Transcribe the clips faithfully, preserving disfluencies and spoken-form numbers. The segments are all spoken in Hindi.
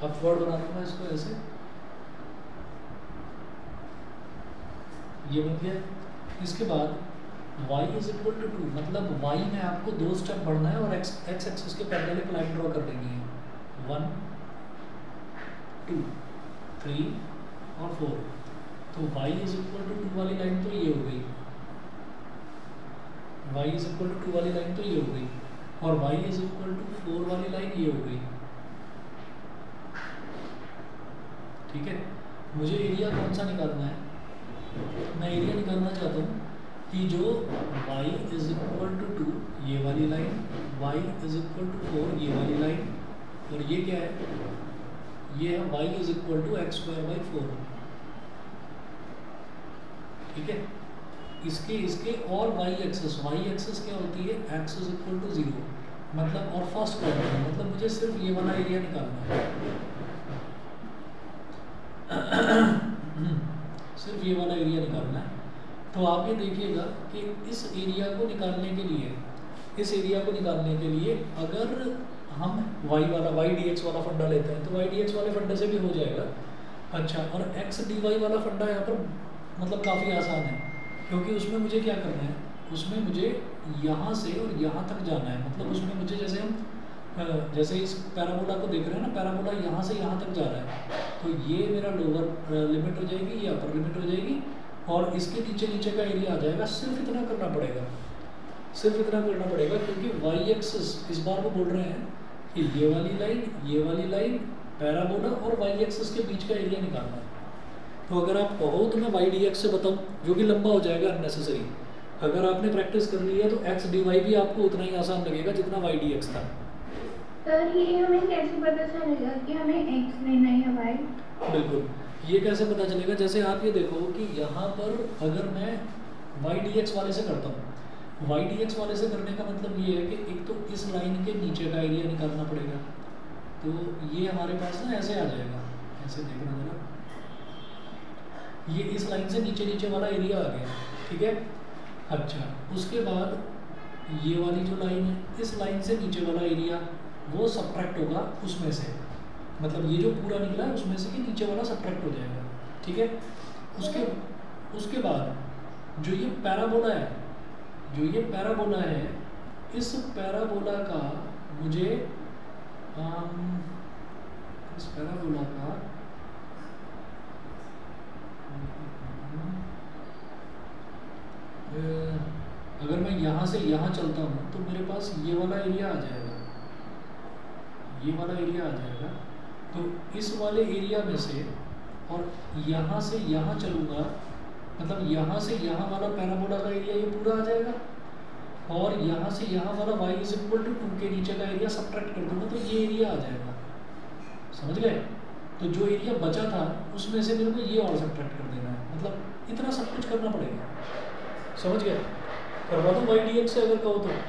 अपवर्ड बना दूंगा इसको ऐसे, ये बन गया। इसके बाद y is equal to two, मतलब y में आपको दो स्टेप बढ़ना है और x x एक्सिस के पैरेलल एक लाइन ड्रॉ कर देनी है, वन टू थ्री और फोर। तो y is equal to two वाली लाइन तो ये हो गई, y is equal to two वाली लाइन तो ये हो गई, और y is equal to four वाली लाइन ये हो गई। ठीक है, मुझे एरिया कौन सा निकालना है? मैं एरिया निकालना चाहता हूँ कि जो y is equal to two ये वाली line, y is equal to four ये वाली लाइन, और ये क्या है? ये है y is equal to x square by four. ठीक है, इसके इसके और y एक्सिस, y एक्सिस क्या होती है? x is equal to zero, मतलब और फर्स्ट क्वाड्रेंट, मतलब मुझे सिर्फ ये वाला एरिया निकालना है सिर्फ ये वाला एरिया निकालना है। तो आप ये देखिएगा कि इस एरिया को निकालने के लिए इस एरिया को निकालने के लिए अगर हम y वाला y dx वाला फंडा लेते हैं तो y dx वाले फंडे से भी हो जाएगा। अच्छा, और x dy वाला फंडा यहाँ पर मतलब काफ़ी आसान है, क्योंकि उसमें मुझे क्या करना है? उसमें मुझे यहाँ से और यहाँ तक जाना है। मतलब उसमें मुझे जैसे हम जैसे इस पैराबोला को देख रहे हैं ना, पैराबोला यहाँ से यहाँ तक जा रहा है, तो ये मेरा लोअर लिमिट हो जाएगी, ये अपर लिमिट हो जाएगी, और इसके नीचे नीचे का एरिया आ जाएगा। सिर्फ इतना करना पड़ेगा, सिर्फ इतना करना पड़ेगा, क्योंकि वाई एक्सिस इस बार वो बोल रहे हैं कि ये वाली लाइन, ये वाली लाइन, पैराबोला और वाई एक्सिस के बीच का एरिया निकालना है। तो अगर आप कहो तो मैं वाई डी एक्स से बताऊँ, जो कि लंबा हो जाएगा अननेसेसरी। अगर आपने प्रैक्टिस कर ली है तो एक्स डी वाई भी आपको उतना ही आसान लगेगा जितना वाई डी एक्स था। सर ये हमें कैसे पता चलेगा कि हमें x लेना है या y? बिल्कुल, ये कैसे पता चलेगा? जैसे आप ये देखो कि यहाँ पर अगर मैं y dx वाले से करता हूँ, y dx वाले से करने का मतलब ये है कि एक तो इस लाइन के नीचे का एरिया निकालना पड़ेगा। तो ये हमारे पास ना ऐसे आ जाएगा, ऐसे देखना जरा, ये इस लाइन से नीचे नीचे वाला एरिया आ गया। ठीक है, अच्छा, उसके बाद ये वाली जो लाइन है, इस लाइन से नीचे वाला एरिया वो सब्ट्रैक्ट होगा उसमें से, मतलब ये जो पूरा निकला है उसमें से कि नीचे वाला सब्ट्रैक्ट हो जाएगा। ठीक है, उसके उसके बाद जो ये पैराबोला है, जो ये पैराबोला है, इस पैराबोला का मुझे आम, इस पैराबोला का अगर मैं यहाँ से यहाँ चलता हूँ तो मेरे पास ये वाला एरिया आ जाएगा, ये वाला एरिया आ जाएगा। तो इस वाले एरिया में से और यहाँ से यहाँ चलूँगा, मतलब यहाँ से यहाँ वाला पैराबोला का एरिया ये पूरा आ जाएगा, और यहाँ से यहाँ वाला y is equal to two के नीचे का एरिया सब्ट्रैक्ट कर दूँगा तो ये एरिया आ जाएगा। समझ गए? तो जो एरिया बचा था उसमें से मेरे को ये और सब्ट्रैक्ट कर देना है, मतलब इतना सब कुछ करना पड़ेगा। समझ गए? करवा दूँ वाई डी एक्स से अगर कहो तो?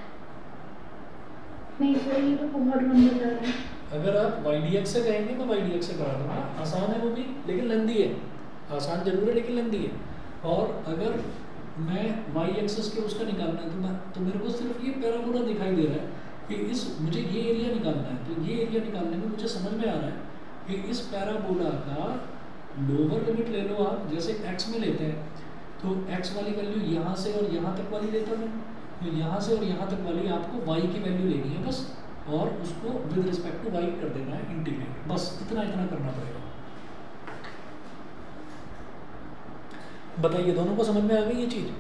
नहीं सर, ये तो बहुत लंबा जा रहा है। अगर आप वाई डी एक्स से कहेंगे मैं वाई डी एक्स से करा दूँगा, आसान है वो भी, लेकिन लंबी है। आसान जरूर है लेकिन लंबी है। और अगर मैं वाई एक्सिस के उसका निकालना है तो मैं तो मेरे को सिर्फ ये पैराबोला दिखाई दे रहा है कि इस मुझे ये एरिया निकालना है। तो ये एरिया निकालने में मुझे समझ में आ रहा है कि इस पैराबोला का लोअर लिमिट ले लो आप, जैसे एक्स में लेते हैं तो x वाली वैल्यू यहाँ से और यहाँ तक वाली लेता मैं, तो यहाँ से और यहाँ तक वाली आपको y की वैल्यू लेनी है बस, और उसको विद रिस्पेक्ट टू y कर देना है इंटीग्रेट, बस इतना इतना करना पड़ेगा। बताइए दोनों को समझ में आ गई ये चीज?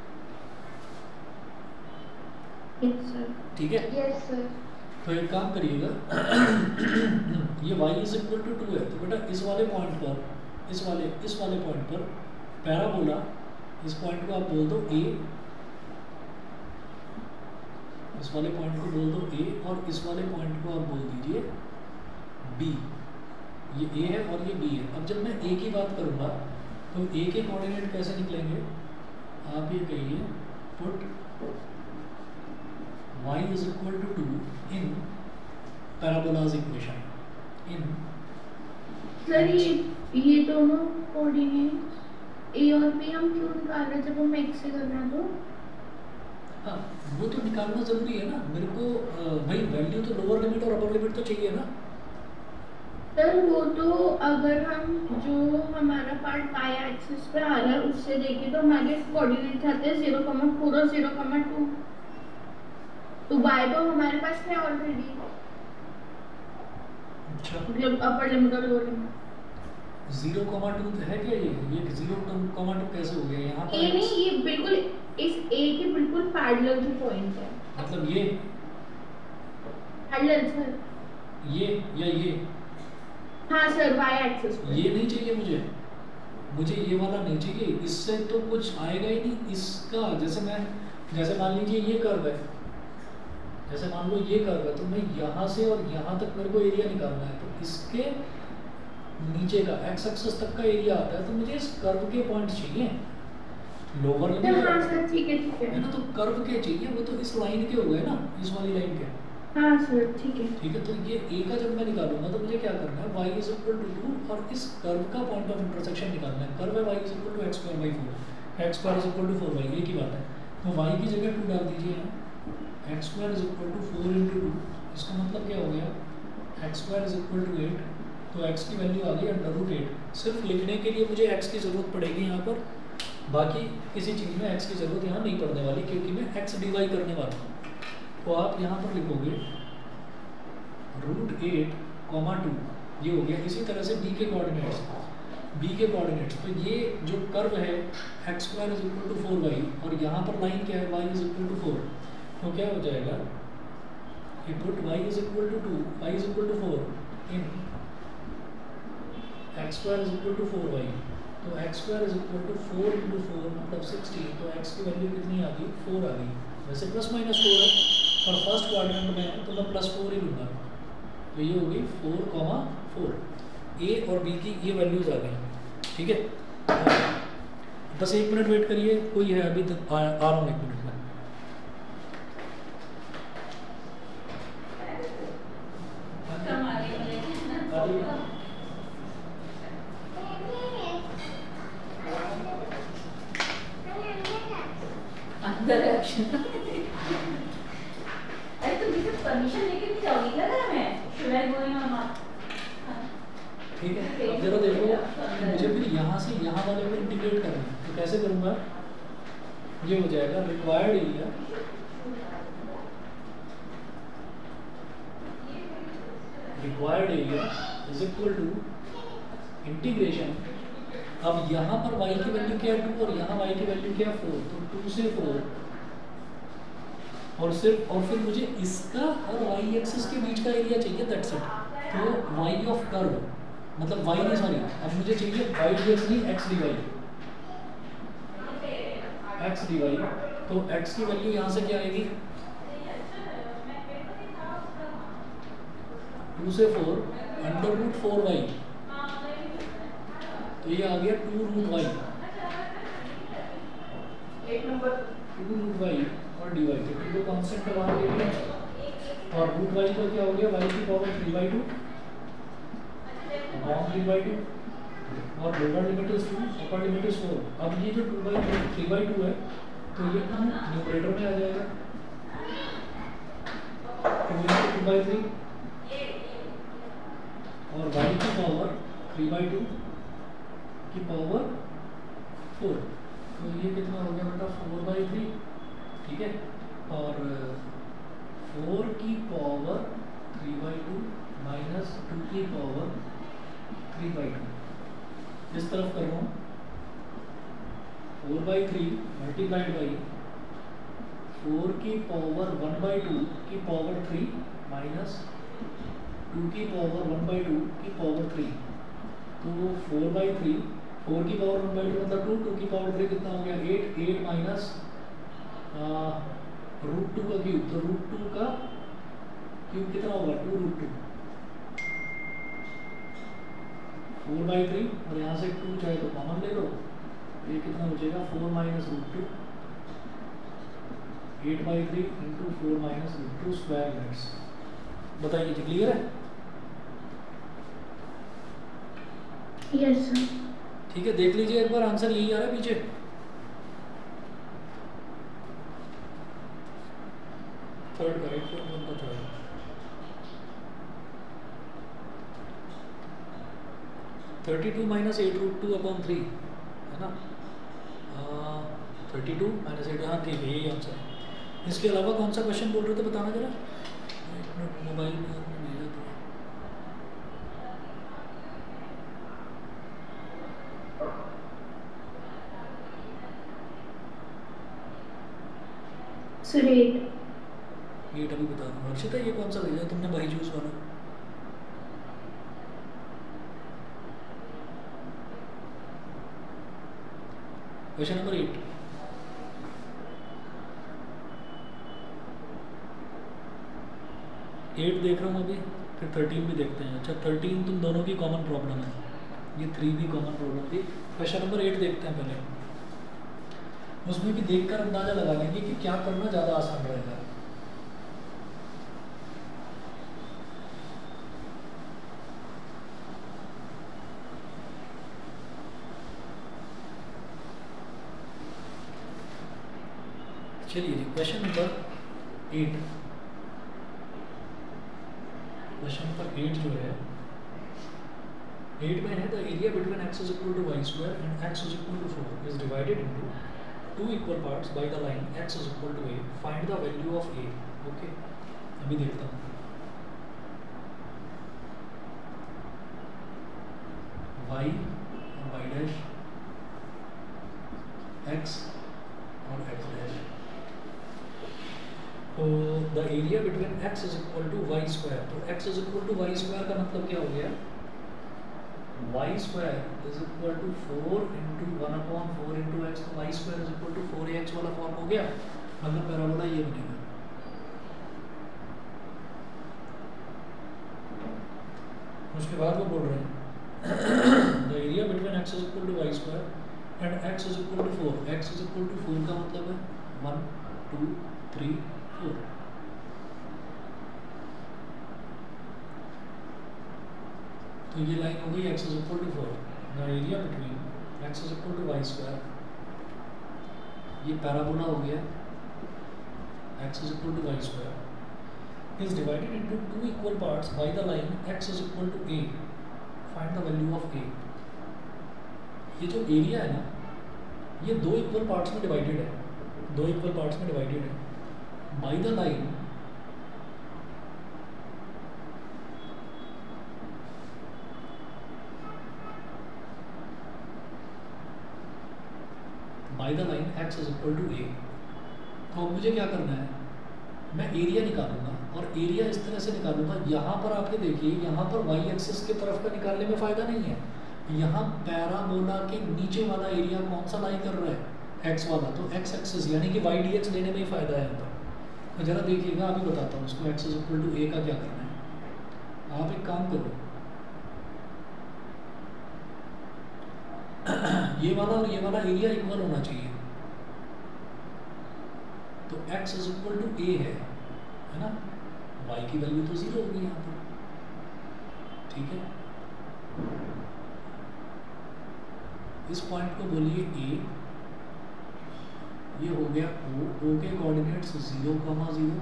Yes sir. ठीक है, यस सर। तो एक काम करिएगा ये y is equal to two है, तो बेटा इस वाले पॉइंट पर, इस वाले इस वाले पॉइंट पर पैराबोला, इस पॉइंट को आप बोल दो a, इस वाले पॉइंट को बोल दो a, और इस वाले पॉइंट को आप बोल दीजिए b। ये a है और ये b है। अब जब मैं a की बात करूँगा तो a के कोऑर्डिनेट कैसे निकलेंगे? आप ये कहिए put y is equal to two in parabolas equation in. Sir ये ये दोनों कोऑर्डिनेट a और b हम क्यों निकाल रहे हैं जब हम x से कर रहे हैं? तो हाँ, वो तो निकालना जरूरी है ना मेरे को। भाई वैल्यू तो लोअर लिमिट और अपर लिमिट तो चाहिए ना। सर वो तो अगर हम जो हमारा पार्ट वाई एक्सिस पे आ रहा है उससे देखें तो हमारे कोऑर्डिनेट्स आते हैं जीरो कॉमा फोर और जीरो कॉमा टू, तो वाई तो हमारे पास है ऑलरेडी। अच्छा, मतलब अपर लिमिट और lower limit zero comma two है क्या? ये ये जीरो कॉमा टू कैसे हो गया यहाँ पर? ये नहीं, ये बिल्कुल इस ए के बिल्कुल पैरेलल जो पॉइंट है। मतलब ये पैरेलल सर, ये या ये? हाँ सर, वाई एक्सिस पे। ये नहीं चाहिए मुझे, मुझे ये वाला नहीं चाहिए, इससे तो कुछ आएगा ही नहीं इसका। जैसे मैं जैसे मान लीजिए ये कर्व है, जैसे मान लो ये कर्व है, तो मैं यहाँ से और यहाँ तक मेरे को एरिया निकालना है, तो इसके नीचे का एक्स एक्सिस तक का एरिया आता है, तो मुझे इस कर्व के पॉइंट चाहिए लोअर लिमिट। हाँ सर, ठीक है ठीक है है ना, तो कर्व के चाहिए, वो तो इस लाइन के हो गए ना, इस वाली लाइन के। हाँ सर, ठीक है ठीक है, तो ये ए का जब मैं निकालूंगा तो मुझे क्या करना है, y is equal to two और इस कर्व का पॉइंट ऑफ इंटरसेक्शन निकालना है। कर्व है y is equal to x square by four, x square is equal to four by, एक ही बात है। तो y की जगह टू डाल दीजिए यहाँ, x square is equal to four into two, इसका मतलब क्या हो गया, x square is equal to eight, तो x की वैल्यू आ गई अंडर रूट एट। सिर्फ लिखने के लिए मुझे x की ज़रूरत पड़ेगी यहाँ पर, बाकी किसी चीज़ में x की ज़रूरत यहाँ नहीं पड़ने वाली, क्योंकि मैं x डिवाइड करने वाला हूँ। तो आप यहाँ पर लिखोगे रूट एट कॉमा टू, ये हो गया। इसी तरह से b के कोऑर्डिनेट्स, b के कोऑर्डिनेट्स, तो ये जो कर्व है x square is equal to four y, और यहाँ पर लाइन क्या है, y is equal to four, तो क्या हो जाएगा, ये put y is equal to two, y is equal to four in x square is equal to four y, तो x square is equal to four into four मतलब सिक्सटी, तो x की वैल्यू कितनी आ गई, फोर आ गई। वैसे प्लस माइनस फोर है, पर फर्स्ट क्वाड्रेंट में है तो मैं प्लस फोर ही लूँगा, तो ये हो गई फोर कॉमा फोर, ए और बी की ये वैल्यूज आ गई। ठीक है, बस एक मिनट वेट करिए, कोई है अभी तक, आ, आ रहा हूँ एक मिनट में। अंदर एक्शन अरे तुम किसी परमिशन लेके नहीं जाओगी क्या घर में? Should I going or not? ठीक है, अब जरा देखो कि मुझे फिर यहाँ से यहाँ वाले को इंटीग्रेट करना है, तो कैसे करूँगा, ये हो जाएगा required area required area is equal to integration. अब यहाँ पर y की वैल्यू क्या है, टू, और यहाँ y की वैल्यू क्या है, फोर, तो टू से फोर, और सिर्फ और फिर मुझे इसका और y एक्सिस के बीच का एरिया चाहिए, दैट्स इट। तो y ऑफ कर्व, मतलब y नहीं, सॉरी, अब मुझे चाहिए y dx नहीं, x dy, x dy, तो x की वैल्यू यहाँ से क्या आएगी, टू से four under root four y, तो ये आ गया टू रूट वाई, एक नंबर टू रूट वाई और डी वाई, तो टू को कॉन्स्टेंट पे वहाँ ले लिया, और रूट वाई को क्या हो गया, वाई की power three by two, upon three by two, और lower limit is two, upper limit is four. अब ये जो two by three by two है, तो ये टू न्यूमरेटर में आ जाएगा, two into two by three, और वाई की पावर थ्री बाई टू की पावर फोर, तो ये कितना हो गया बेटा, फोर बाई थ्री। ठीक है, और फोर की power three by two minus two की पावर थ्री बाई टू, इस तरफ कर रहा हूँ, four by three multiplied by four की पावर वन बाई टू की पावर थ्री माइनस टू की पावर वन बाई टू की पावर थ्री, तो फोर बाई थ्री, फोर की पावर वन बाई टू मतलब टू, टू की पावर थ्री कितना हो गया, eight, eight minus root two का क्यूब, तो रूट टू का क्यूब कितना होगा, two root two, four by three, और यहाँ से टू चाहे तो कॉमन ले लो, ये कितना बचेगा, four minus root two, eight by three into four minus root two square units. बताइए जी, क्लियर है? Yes sir. ठीक है, देख लीजिए एक बार, आंसर यही आ रहा है पीछे। थर्ड करेक्ट, फोर्थ वन का third. Thirty two minus eight root two upon three है ना, थर्टी टू माइनस एट, हाँ ठीक है यही आंसर है। इसके अलावा कौन सा क्वेश्चन बोल रहे थे बताना जरा, एक मिनट मोबाइल में आपने भेजा था। Sir eight. एट अभी बता दूँ। हर्षिता ये कौन सा भेजा तुमने बाईजूस वाला? Question number eight. एट देख रहा हूँ अभी, फिर थर्टीन भी देखते हैं। अच्छा थर्टीन तुम दोनों की कॉमन प्रॉब्लम है, ये थ्री भी कॉमन प्रॉब्लम थी। क्वेश्चन नंबर एट देखते हैं पहले, उसमें भी देखकर अंदाजा लगा लेंगे कि क्या करना ज़्यादा आसान रहेगा। चलिए जी question number eight, question number eight जो है, एट में है the area between x is equal to y square and x is equal to four is divided into two equal parts by the line x is equal to a, find the value of a. Okay अभी देखता हूँ। वाई और वाई डैश, एक्स और एक्स डैश, तो the area between x is equal to y square, तो x is equal to y square का मतलब क्या हो गया, y square is equal to four into one upon four into x, तो y square is equal to four a x वाला फॉर्म हो गया। मतलब पैराबोला ये बनेगा। उसके बाद वो बोल रहे हैं the area between x is equal to y square and x is equal to four, x is equal to four का मतलब है वन टू थ्री फोर। तो ये लाइन हो गई x is equal to four, the area between x is equal to y square, ये पैराबोला हो गया, x is equal to y square is divided into two equal parts by the line x is equal to a, find the value of a. ये जो एरिया है ना, ये दो इक्वल पार्ट्स में डिवाइडेड है, दो इक्वल पार्ट्स में डिवाइडेड है by the line by the line x is equal to a. तो अब मुझे क्या करना है, मैं एरिया निकालूंगा और एरिया इस तरह से निकालूंगा, यहाँ पर आपके देखिए यहाँ पर वाई एक्सिस की तरफ का निकालने में फ़ायदा नहीं है, यहाँ पैराबोला के नीचे वाला एरिया कौन सा लाई कर रहा है, एक्स वाला, तो एक्स एक्सिस यानी कि वाई डी एक्स लेने में ही फ़ायदा है यहाँ पर। तो जरा देखिएगा, अभी बताता हूँ उसको x is equal to a का क्या करना है। आप एक काम करो, ये वाला और ये वाला एरिया इक्वल होना चाहिए, तो x is equal to a है है ना, y की वैल्यू तो जीरो होगी यहाँ पर, ठीक है। इस पॉइंट को बोलिए a, ये हो गया o, o के coordinates zero comma zero,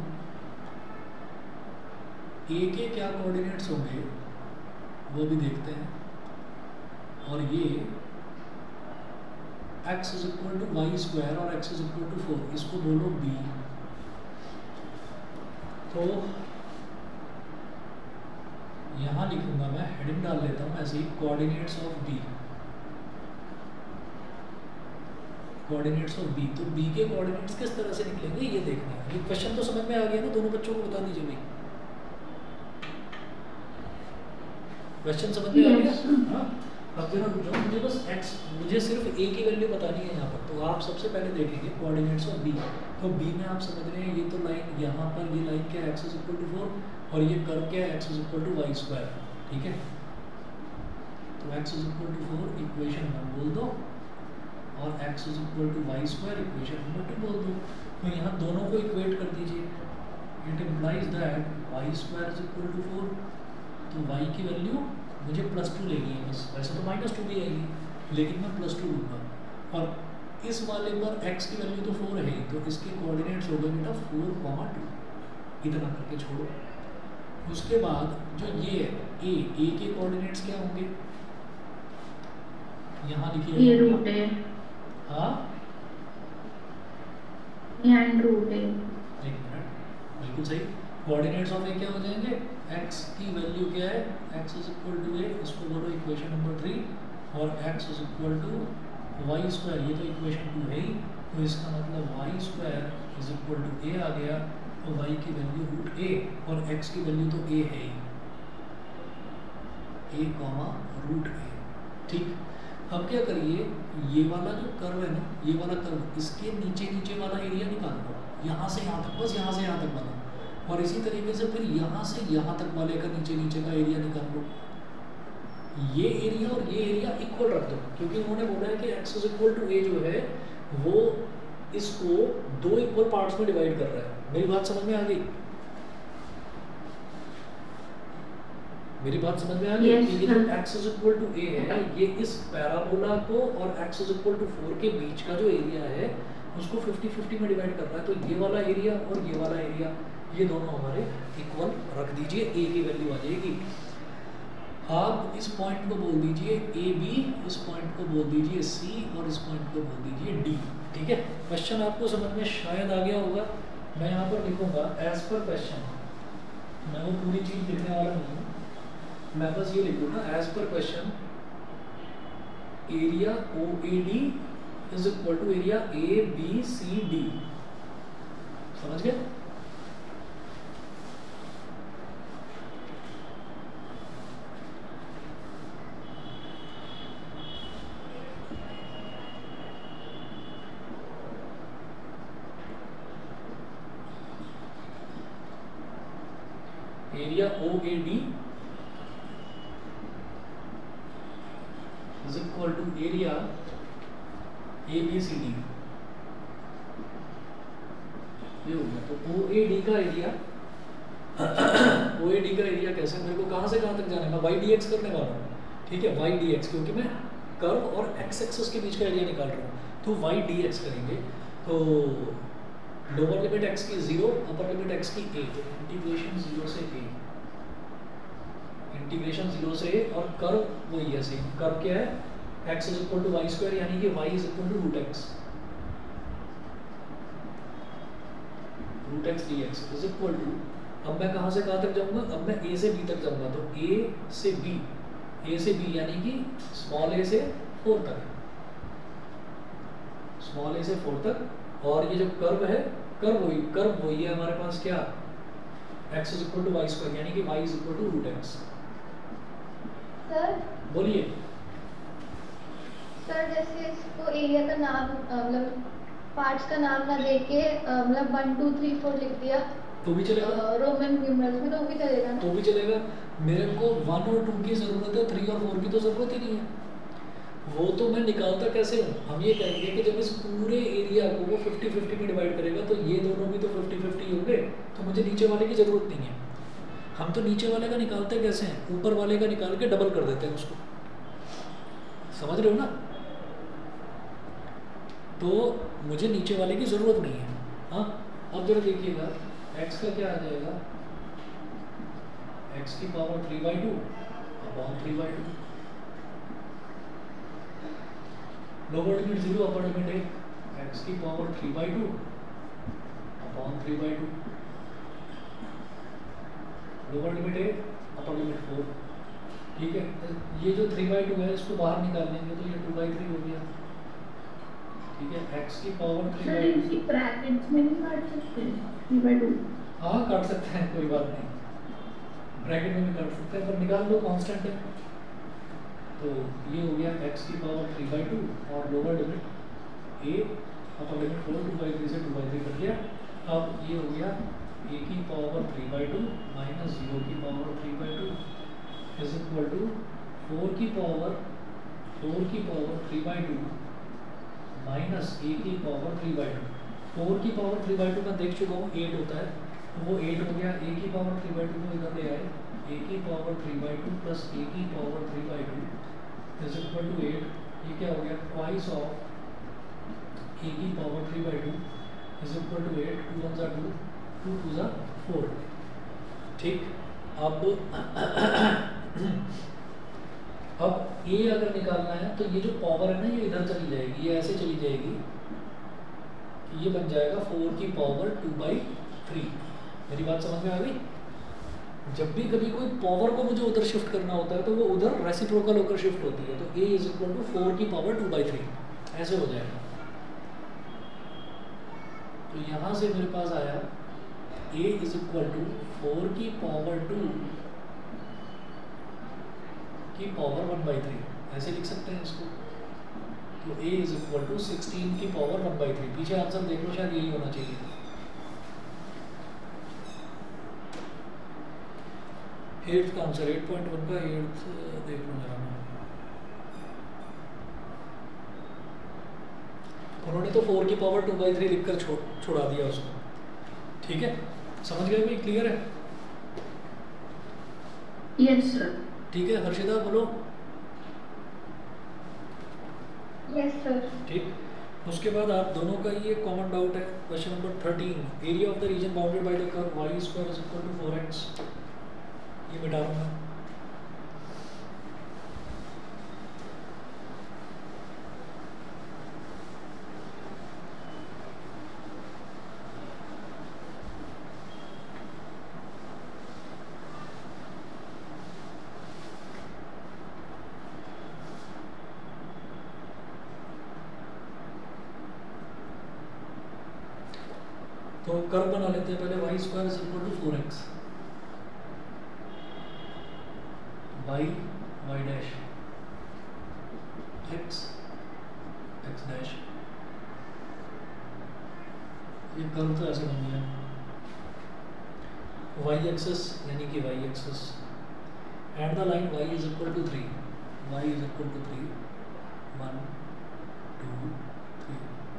a के क्या कोऑर्डिनेट्स होंगे वो भी देखते हैं, और ये x is equal to y square और x is equal to four, इसको बोलो b। तो यहाँ लिखूंगा मैं, हेडिंग डाल लेता हूँ ऐसे ही, coordinates of b, coordinates of b। तो b के कोऑर्डिनेट्स किस तरह से निकलेंगे ये देखना है। ये क्वेश्चन तो समझ में आ गया ना, दोनों बच्चों को बता दीजिए भाई, क्वेश्चन समझ में आ गया। हाँ अब जरा जो मुझे बस x, मुझे सिर्फ a की वैल्यू बतानी है यहाँ पर, तो आप सबसे पहले देखेंगे कोऑर्डिनेट्स ऑफ b। तो b में आप समझ रहे हैं ये तो लाइन यहाँ पर, ये लाइन क्या है, x is equal to four, और ये कर्व क्या है, x is equal to y square, ठीक है। तो x is equal to four equation one बोल दो, और x is equal to y square equation number two बोल दो। तो यहाँ दोनों को इक्वेट कर दीजिए, it implies that y square is equal to four, तो y की वैल्यू मुझे प्लस टू लेनी है बस, वैसे तो माइनस टू भी आएगी, लेकिन मैं प्लस टू लूँगा, और इस वाले पर x की वैल्यू तो फोर है, तो इसके कोऑर्डिनेट्स हो गए बेटा फोर कॉमा टू, इतना करके छोड़ो। उसके बाद जो ये है a, a के कोऑर्डिनेट्स क्या होंगे, यहाँ ये लिखिए रूट है, हाँ यहाँ रूट है। एक मिनट, बिल्कुल सही। कोऑर्डिनेट्स ऑफ ए क्या हो जाएंगे, x की वैल्यू क्या है, x is equal to a, इसको बोलो इक्वेशन नंबर थ्री, और x is equal to y square, ये तो इक्वेशन टू है ही, तो इसका मतलब y square is equal to a आ गया, तो y की वैल्यू रूट ए और x की वैल्यू तो a है ही, a कॉमा रूट ए। ठीक, अब क्या करिए, ये वाला जो कर्व है ना, ये वाला कर्व, इसके नीचे नीचे वाला एरिया निकाल लो, यहाँ से यहाँ तक, बस यहाँ से यहाँ तक बना, और इसी तरीके से फिर यहाँ से यहाँ तक वाले का नीचे नीचे का एरिया निकाल लो। ये एरिया और ये एरिया इक्वल रख दो, क्योंकि उन्होंने बोला है कि x is equal to a जो है वो इसको दो इक्वल पार्ट्स में डिवाइड कर रहा है। मेरी बात समझ में आ गई? मेरी बात समझ में आ गई? yes, कि ये जो x is equal to a है, ये इस पैराबोला को और x is equal to four के बीच का जो एरिया है उसको फिफ्टी फिफ्टी में डिवाइड कर रहा है। तो ये वाला एरिया और ये वाला एरिया, ये दोनों हमारे इक्वल रख दीजिए, a की वैल्यू आ जाएगी। आप इस पॉइंट को बोल दीजिए ए बी, इस पॉइंट को बोल दीजिए सी, और इस पॉइंट को बोल दीजिए डी। ठीक है, क्वेश्चन आपको समझ में शायद आ गया होगा। मैं यहाँ पर लिखूंगा एज पर क्वेश्चन, मैं वो पूरी चीज लिखने वाला नहीं हूँ, मैं बस ये लिखूंगा as per question area O A D is equal to area A B C D. समझ गए? Area O A D is equal to area A B C D. ये हो गया। तो ओ ए डी का एरिया ओ ए डी का एरिया कैसे, मेरे को कहाँ से कहाँ तक जाना है, मैं वाई डी एक्स करने वाला हूँ। ठीक है, वाई डी एक्स, क्योंकि मैं कर्व और एक्स एक्सिस के बीच का एरिया निकाल रहा हूँ, तो वाई डी एक्स करेंगे। तो लोअर लिमिट एक्स की जीरो, अपर लिमिट एक्स की ए, तो इंटीग्रेशन जीरो से ए, इंटीग्रेशन जीरो से ए, और कर्व वही है सेम। कर्व क्या है, x is equal to y square, यानी कि y is equal to root x, root x d x is equal to, अब मैं कहाँ से कहाँ तक जाऊँगा, अब मैं a से b तक जाऊँगा, तो a से b, a से b यानी कि स्मॉल a से फोर तक, स्मॉल a से फोर तक। और ये जो कर्व है, कर्व वही कर्व वही है हमारे पास, क्या, x is equal to y square, यानी कि y is equal to root x. Sir बोलिए सर, जैसे इसको एरिया का नाम मतलब पार्ट्स का नाम ना देके मतलब वन टू थ्री फोर लिख दिया तो भी चलेगा, रोमन न्यूमरल्स में, तो भी चलेगा ना? तो भी चलेगा। मेरे को वन और टू की जरूरत है, थ्री और फोर की तो जरूरत ही नहीं है। वो तो मैं निकालता कैसे हूँ, हम ये कहेंगे कि जब इस पूरे एरिया को वो फिफ्टी फिफ्टी में डिवाइड करेगा तो ये दोनों भी तो फिफ्टी फिफ्टी होंगे, तो मुझे नीचे वाले की जरूरत नहीं है। हम तो नीचे वाले का निकालते कैसे हैं, ऊपर वाले का निकाल के डबल कर देते हैं उसको, समझ रहे हो ना? तो मुझे नीचे वाले की जरूरत नहीं है। हाँ, अब जरा देखिएगा x का क्या आ जाएगा, x की power three by two upon three by two, lower limit zero, upper limit एक, x की power three by two upon three by two, lower limit एक, अपर लिमिट फोर। ठीक है, ये जो थ्री बाई टू है इसको बाहर निकाल लेंगे तो ये टू बाई थ्री हो गया। ठीक है, x की पावर थ्री सर बाई इसी ब्रैकेट्स में नहीं काट सकते थ्री बाई टू? हाँ काट सकते हैं, कोई बात नहीं, ब्रैकेट में भी काट सकते हैं, पर निकाल लो कांस्टेंट है। तो ये हो गया x की पावर थ्री बाई टू और lower limit a, upper limit four, two by three से टू बाई थ्री कट गया। अब ये हो गया a की power three by two minus zero की power three by two is equal to four की पावर फोर की power three by two minus a की power three by two. Four की पावर थ्री बाई टू मैं देख चुका हूँ एट होता है, तो वो एट हो गया। ए की पावर थ्री बाई टू को इधर ले आए, ए की power three by two plus a की power three by two is equal to eight. ये क्या हो गया, ट्वाइस ऑफ ए की power three by two is equal to eight, two one ज़ा टू, टू टू ज़ा फोर। ठीक, अब अब ए अगर निकालना है तो ये जो पावर है ना ये इधर चली जाएगी, ये ऐसे चली जाएगी, ये बन जाएगा फोर की पावर टू बाई थ्री। मेरी बात समझ में आ गई? जब भी कभी कोई पावर को मुझे उधर शिफ्ट करना होता है तो वो उधर रेसिप्रोकल होकर शिफ्ट होती है, तो a is equal to four की पावर टू बाई थ्री ऐसे हो जाएगा। तो यहाँ से मेरे पास आया a is equal to four की पावर टू की पावर वन बाई थ्री, ऐसे लिख सकते हैं इसको। तो a is equal to sixteen की पावर वन बाई थ्री। पीछे आंसर देख लो, शायद यही होना चाहिए। एट्थ का आंसर एट पॉइंट वन का एट्थ देख लो जरा। उन्होंने तो फोर की पावर टू बाई थ्री लिखकर छोड़ छोड़ा दिया उसको। ठीक है, समझ गए भाई? क्लियर है? Yes sir. ठीक है, हर्षिता बोलो। Yes sir. ठीक, उसके बाद आप दोनों का ये कॉमन डाउट है। Question number thirteen, area of the region bounded by the curve y square is equal to four x. ये मिटा रहा हूँ मैं। तो कर्व बना लेते हैं पहले। Y square is equal to four x, y y dash x x dash. ये कर्व तो ऐसे बन गया। वाई एक्सिस यानी कि y axis and the line y is equal to three, y is equal to three, one two three.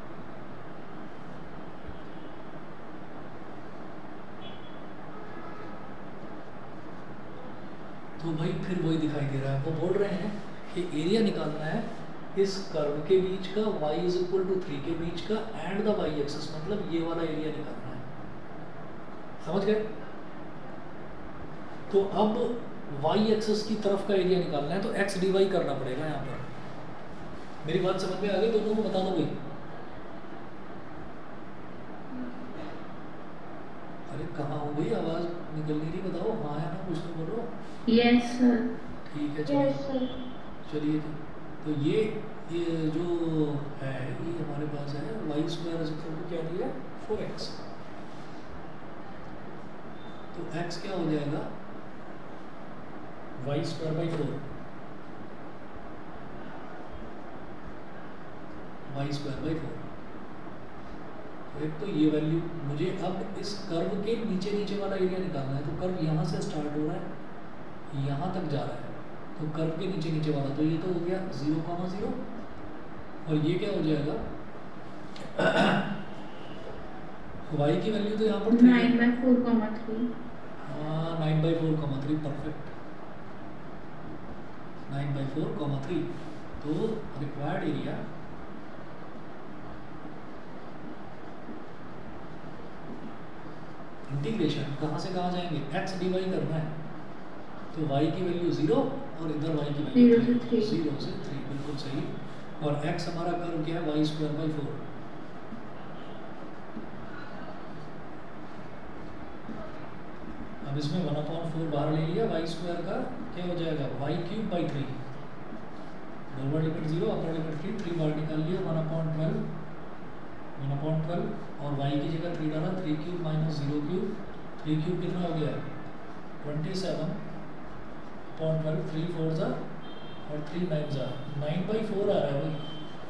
तो भाई फिर वही दिखाई दे रहा है। वो बोल रहे हैं कि एरिया निकालना है इस कर्व के बीच का, y is equal to three के बीच का एंड द y एक्सिस, मतलब ये वाला एरिया निकालना है। समझ गए? तो अब y एक्सिस की तरफ का एरिया निकालना है तो x dy करना पड़ेगा यहाँ पर। मेरी बात समझ में आ गई? दोनों को बता दो भाई। अरे कहाँ हो गई आवाज निकल नहीं रही? बताओ। हाँ है ना, कुछ तो बोलो। Yes sir. ठीक है, चलिए चलिए। तो ये ये जो है ये हमारे पास है y square is equal to क्या दिया? Four x. तो x क्या हो जाएगा? Y square by four, y square by four. एक तो ये वैल्यू मुझे अब इस कर्व के नीचे नीचे वाला एरिया निकालना है। तो कर्व यहाँ से स्टार्ट हो रहा है, यहाँ तक जा रहा है, तो कर्व के नीचे नीचे वाला, तो ये तो हो गया जीरो कॉमा जीरो। और ये क्या हो जाएगा? y की वैल्यू तो यहाँ पर three, nine by four comma three. हाँ, nine by four comma three, perfect. Nine by four comma three. तो रिक्वायर्ड एरिया इंटीग्रेशन कहाँ से कहाँ जाएंगे? x dy करना है, तो y की वैल्यू जीरो और इधर y की वैल्यू जीरो से थ्री, जीरो से थ्री, बिल्कुल सही। और x हमारा कर्व क्या है? Y square by four. अब इसमें वन अपॉन फोर बाहर ले लिया, वाई स्क्वायर का क्या हो जाएगा? Y cube by three. Lower limit zero, upper limit three, three बाहर निकाल लिया, one upon twelve, one upon twelve और y की जगह थ्री डाला, three cube minus zero cube, three cube कितना हो गया? Twenty seven upon twelve, three four ज़ा और थ्री नाइन ज़ा, नाइन बाई फोर आ रहा है भाई।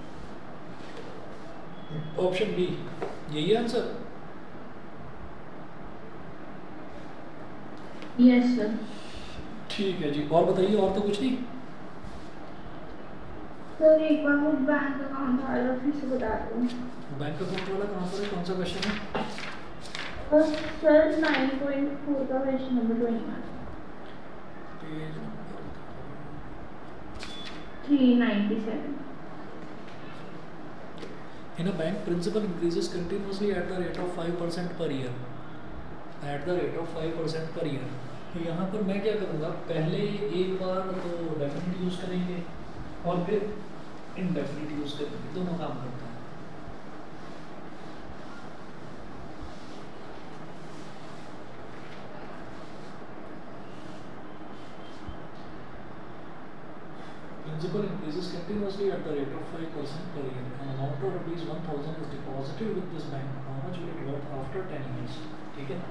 ऑप्शन बी यही आंसर। Yes sir. ठीक है जी, और बताइए। और तो कुछ नहीं? सर एक बार मुझे बैंक अकाउंट वाला फिर से बता दो। बैंक अकाउंट वाला कहाँ पर है? कौन सा क्वेश्चन है? सर नाइन पॉइंट फोर का question number twenty one, page number three ninety seven. In a bank, principal increases continuously at the rate of five percent per year. At the rate of five percent per year. तो यहाँ पर मैं क्या करूँगा? पहले एक बार तो डेफिनेटली यूज़ करेंगे और फिर इनडेफिनिट यूज़ करेंगे, दोनों काम करते हैं। Principal increases continuously at the rate of five percent per year. An amount of rupees one thousand is deposited with this bank. How much will it worth after ten years? ठीक है,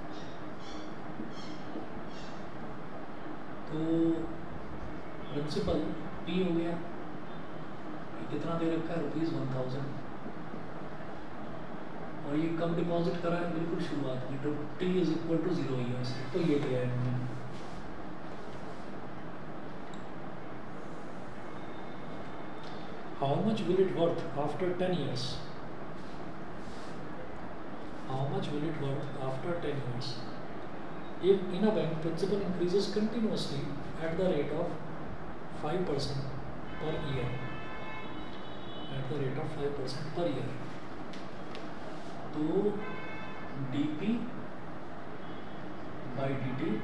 तो प्रिंसिपल P हो गया, कितना दे रखा है, रुपीज़ वन थाउजेंड, और ये कब डिपॉजिट करा है, बिल्कुल शुरुआत में, तो T is equal to zero years, तो ये दिया है हमने। How much will it worth after ten years? How much will it worth after ten years? If in a bank principal increases continuously at the rate of five percent per year, at the rate of five percent per year, तो dp by dt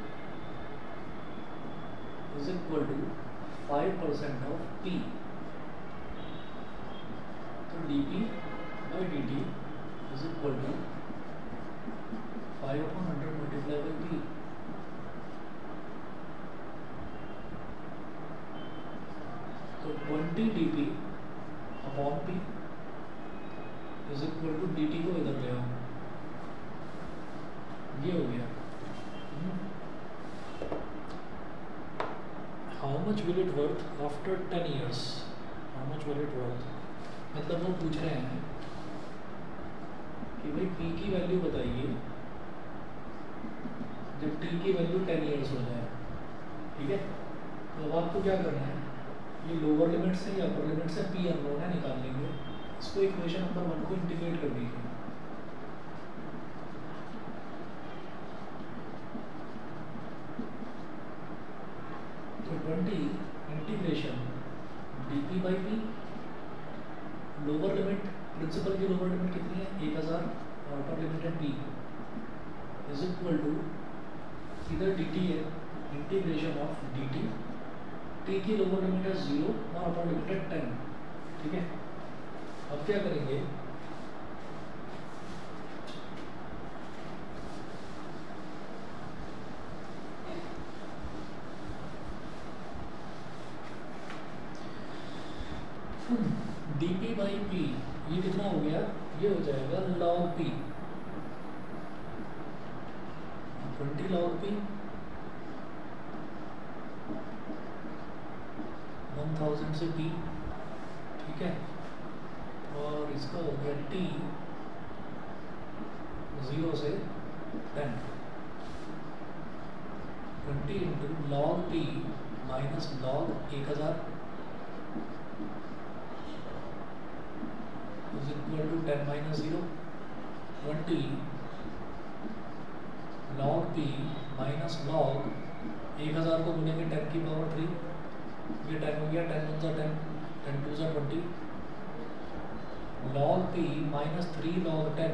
is equal to five percent of p. तो dp by dt is equal to five upon one hundred multiplied by p. तो twenty dp upon p is equal to dt को इधर ले आओ, ये हो गया। How much will it worth after ten years? How much will it worth? मतलब वो पूछ रहे हैं कि भाई P की वैल्यू बताइए जब T की वैल्यू टेन इयर्स हो जाए, ठीक है। तो अब आपको क्या करना है, ये लोअर लिमिट से या अपर लिमिट से P अननोन है निकाल लेंगे, इसको इक्वेशन नंबर वन को इंटीग्रेट कर दीजिए। तो twenty integration dp by p, lower limit principal की लोअर लिमिट कितनी है, एक हज़ार, और अपर लिमिट है p, इज इक्वल टू इधर dt है इंटीग्रेशन ऑफ dt, t की लोअर लिमिट है जीरो और अपर लिमिट है टेन, ठीक है। अब क्या करेंगे, dp बाई p ये कितना हो गया, ये हो जाएगा log p, twenty log p one thousand से p, ठीक है, और इसका हो गया t जीरो से ten, twenty into log p minus log एक हज़ार is equal to ten minus zero, twenty log p minus log एक हज़ार को गुनेंगे टेन की पावर थ्री, ये टेन हो गया, टेन वन सा टेन, टेन टू सा twenty, log p minus three log ten,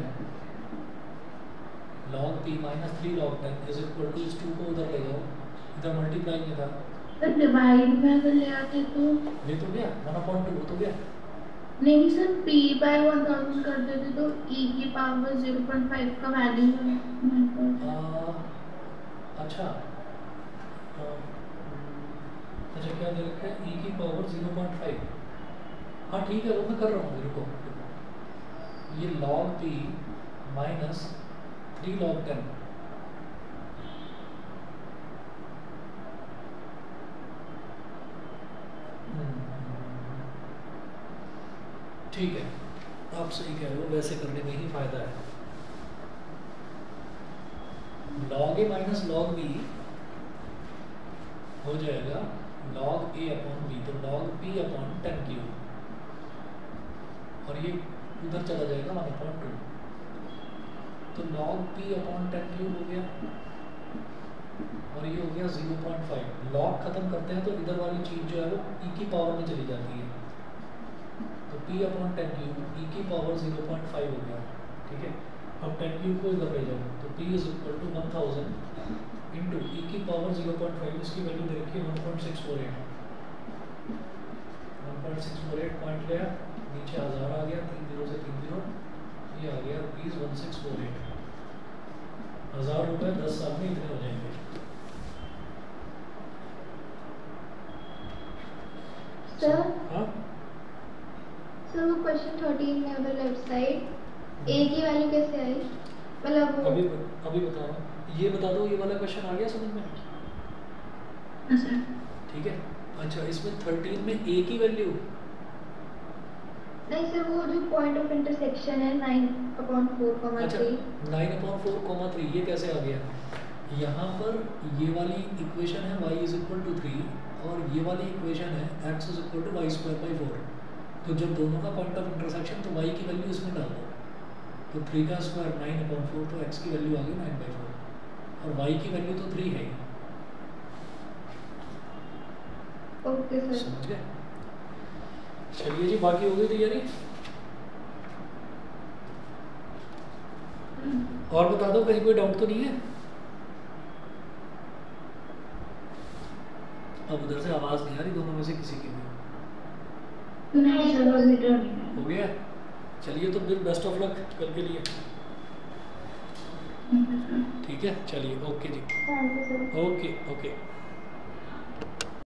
log p minus three log ten is equal to इस टू को उधर ले जाओ, इधर मल्टीप्लाई में था, तो डिवाइड में अगर ले आते तो ये तो गया वन अपॉन टू, तो गया नहीं sir, p by one thousand कर देते तो e की पावर ज़ीरो पॉइंट फाइव का वैल्यू है। अच्छा आ, अच्छा क्या दे रखा है, e की पावर ज़ीरो पॉइंट फाइव, हाँ ठीक है वो मैं कर रहा हूँ, मेरे को ये log p minus three log ten, ठीक है, आप सही कह रहे हो, वैसे करने में ही फायदा है। log a minus log b हो जाएगा log a अपॉन b, तो log p upon ten cube, और ये उधर चला जाएगा वन अपॉन टू, तो log p upon ten cube हो गया, और ये हो गया ज़ीरो पॉइंट फाइव। log खत्म करते हैं तो इधर वाली चीज़ जो है वो e की पावर में चली जाती है, तो p upon ten cube e की पावर ज़ीरो पॉइंट फाइव हो गया, ठीक है। अब टेन क्यूब को इधर ले जाओ, तो p is equal to one thousand into e की पावर ज़ीरो पॉइंट फाइव, इसकी वैल्यू दे रखी है one point six four eight, point six four eight point गया, नीचे हज़ार आ गया, तीन जीरो से तीन जीरो, ये आ गया rupees one six four eight. हज़ार रुपये दस साल में इतने हो जाएंगे। सर हाँ सर वो क्वेश्चन थर्टीन में उधर लेफ्ट साइड ए की वैल्यू कैसे आई, मतलब वो अभी अभी बता रहा हूँ, ये बता दो, ये वाला क्वेश्चन आ गया समझ में? हाँ सर। ठीक है। अच्छा, इसमें थर्टीन में ए की वैल्यू, नहीं सर वो जो पॉइंट ऑफ इंटरसेक्शन है नाइन अपॉन फोर कॉमा अच्छा three. Nine upon four comma three, ये कैसे आ गया? यहाँ पर ये वाली इक्वेशन है y is equal to three और ये वाली इक्वेशन है x is equal to y square by four. तो जब दोनों का पॉइंट ऑफ इंटरसेक्शन, तो y की वैल्यू इसमें डाल दो, तो थ्री का स्क्वायर नाइन अपॉन फोर, तो x की वैल्यू आ गई नाइन बाई फोर और y की वैल्यू तो थ्री है। Okay sir. समझ गए? चलिए जी, बाकी हो गई तैयारी? और बता दो, कहीं कोई डाउट तो नहीं है? अब उधर से आवाज नहीं आ रही दोनों में से किसी की भी। नहीं सर, वो मीटर नहीं है। हो गया? चलिए तो फिर बेस्ट ऑफ लक कल के लिए। ठीक है, चलिए, ओके जी, thank you sir. Okay okay.